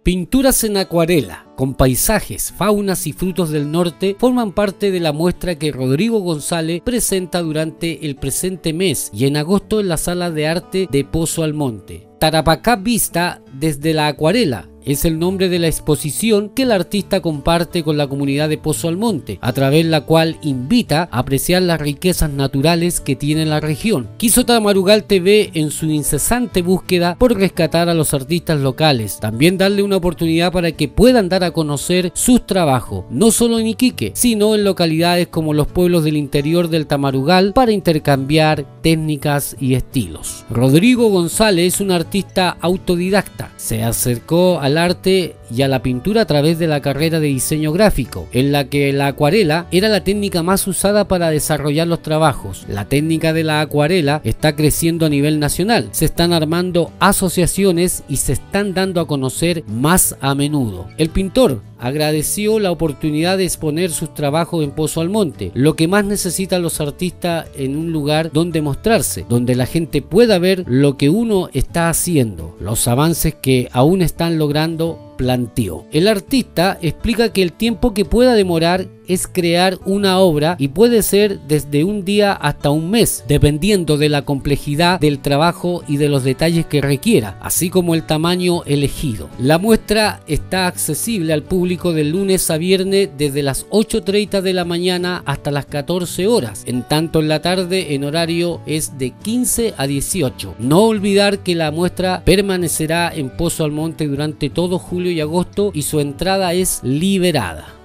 Pinturas en acuarela, con paisajes, faunas y frutos del norte, forman parte de la muestra que Rodrigo González presenta durante el presente mes y en agosto en la Sala de Arte de Pozo Almonte. Tarapacá vista desde la acuarela es el nombre de la exposición que el artista comparte con la comunidad de Pozo Almonte, a través de la cual invita a apreciar las riquezas naturales que tiene la región. Quiso Tamarugal TV, en su incesante búsqueda por rescatar a los artistas locales, también darle una oportunidad para que puedan dar a conocer sus trabajos, no solo en Iquique, sino en localidades como los pueblos del interior del Tamarugal, para intercambiar técnicas y estilos. Rodrigo González es un artista autodidacta, se acercó al arte y a la pintura a través de la carrera de diseño gráfico, en la que la acuarela era la técnica más usada para desarrollar los trabajos. La técnica de la acuarela está creciendo a nivel nacional, se están armando asociaciones y se están dando a conocer más a menudo. El pintor agradeció la oportunidad de exponer sus trabajos en Pozo Almonte, lo que más necesitan los artistas en un lugar donde mostrarse, donde la gente pueda ver lo que uno está haciendo, los avances que aún están logrando, planteó. El artista explica que el tiempo que pueda demorar es crear una obra y puede ser desde un día hasta un mes, dependiendo de la complejidad del trabajo y de los detalles que requiera, así como el tamaño elegido. La muestra está accesible al público de lunes a viernes desde las 8:30 de la mañana hasta las 14 horas, en tanto en la tarde en horario es de 15 a 18. No olvidar que la muestra permanecerá en Pozo Almonte durante todo julio y agosto y su entrada es liberada.